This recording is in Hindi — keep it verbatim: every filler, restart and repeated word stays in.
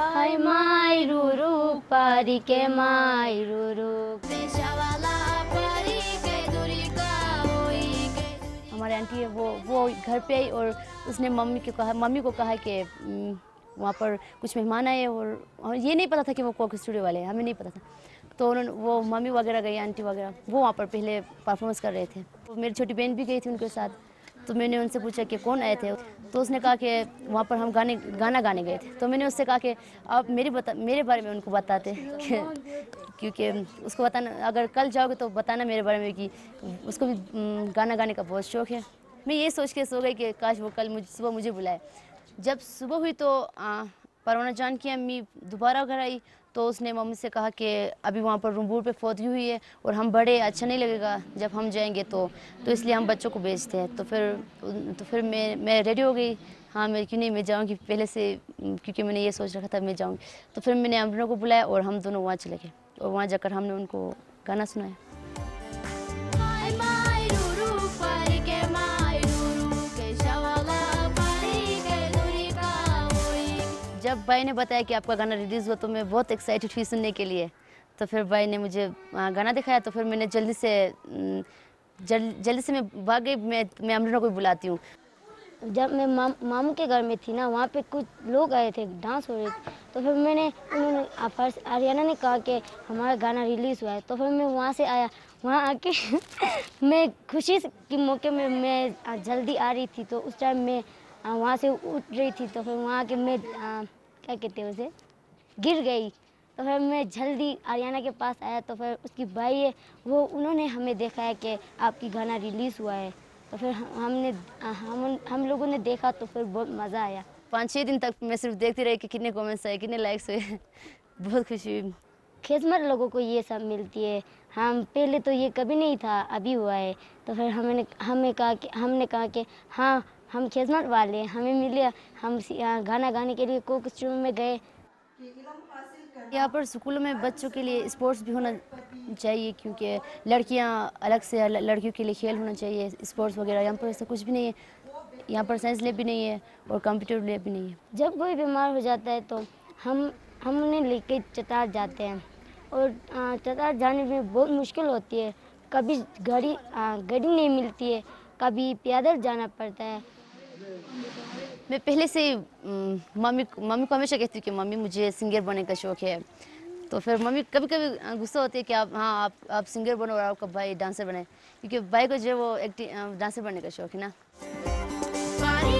हाय माई रूरू पारी के माई रूरू। हमारे आंटी है वो वो घर पे आई और उसने मम्मी को कहा मम्मी को कहा कि वहाँ पर कुछ मेहमान आए और ये नहीं पता था कि वो कोक स्टूडियो वाले हैं, हमें नहीं पता था। तो उन्होंने वो मम्मी वगैरह गई, आंटी वगैरह वो वहाँ पर पहले परफॉर्मेंस कर रहे थे। तो मेरी छोटी बहन भी गई थी उनके साथ। तो मैंने उनसे पूछा कि कौन आए थे, तो उसने कहा कि वहाँ पर हम गाने गाना गाने गए थे। तो मैंने उससे कहा कि आप मेरी बता मेरे बारे में उनको बताते कि क्योंकि उसको बताना, अगर कल जाओगे तो बताना मेरे बारे में कि उसको भी गाना गाने का बहुत शौक़ है। मैं ये सोच के सो गई कि काश वो कल मुझे सुबह मुझे बुलाए। जब सुबह हुई तो परवाना जान की अम्मी दोबारा घर आई तो उसने मम्मी से कहा कि अभी वहाँ पर रूमबूर पे फौत हुई है और हम बड़े, अच्छा नहीं लगेगा जब हम जाएंगे तो तो इसलिए हम बच्चों को भेजते हैं। तो फिर तो फिर मैं मैं रेडी हो गई, हाँ मैं क्यों नहीं मैं जाऊँगी पहले से, क्योंकि मैंने ये सोच रखा था मैं जाऊँगी। तो फिर मैंने अमरीना को बुलाया और हम दोनों वहाँ चले गए और वहाँ जाकर हमने उनको गाना सुनाया। जब भाई ने बताया कि आपका गाना रिलीज़ हुआ तो मैं बहुत एक्साइटेड हुई सुनने के लिए। तो फिर भाई ने मुझे गाना दिखाया तो फिर मैंने जल्दी से जल, जल्दी से मैं भाग गई, मैं मैं अमरीना को बुलाती हूँ। जब मैं माम, मामू के घर में थी ना, वहाँ पे कुछ लोग आए थे, डांस हो रहे थे। तो फिर मैंने उन्होंने फर्स्ट आर्याना ने कहा कि हमारा गाना रिलीज़ हुआ है। तो फिर मैं वहाँ से आया, वहाँ आके मैं खुशी के मौके में मैं जल्दी आ रही थी। तो उस टाइम मैं वहाँ से उठ रही थी तो फिर वहाँ आके मैं आ, क्या कहते हैं उसे, गिर गई। तो फिर मैं जल्दी आर्याना के पास आया तो फिर उसकी भाई है वो उन्होंने हमें देखा है कि आपकी गाना रिलीज़ हुआ है। तो फिर हमने हम हम लोगों ने देखा तो फिर बहुत मज़ा आया। पाँच छः दिन तक मैं सिर्फ देखती रही कि कितने कमेंट्स आए, कितने लाइक्स हुए। बहुत खुशी हुई। खिस्मत लोगों को ये सब मिलती है, हम पहले तो ये कभी नहीं था, अभी हुआ है। तो फिर हमने हमें कहा कि हमने कहा कि हाँ हम खिस्मत वाले हैं, हमें मिले। हम गाना गाने के लिए कोक स्टूडियो में गए। यहाँ पर स्कूलों में बच्चों के लिए स्पोर्ट्स भी होना चाहिए क्योंकि लड़कियाँ अलग से, लड़कियों के लिए खेल होना चाहिए, स्पोर्ट्स वगैरह। यहाँ पर ऐसा कुछ भी नहीं है, यहाँ पर साइंस लैब भी नहीं है और कंप्यूटर लैब भी नहीं है। जब कोई बीमार हो जाता है तो हम हम उन्हें लेके चतार जाते हैं और चतार जाने में बहुत मुश्किल होती है। कभी गाड़ी गाड़ी नहीं मिलती है, कभी पैदल जाना पड़ता है। मैं पहले से मम्मी मम्मी को हमेशा कहती हूँ कि मम्मी मुझे सिंगर बनने का शौक़ है। तो फिर मम्मी कभी कभी गुस्सा होती है कि आप हाँ आप आप सिंगर बनो और आपका भाई डांसर बने, क्योंकि भाई को जो वो एक्टिंग डांसर बनने का शौक़ है ना।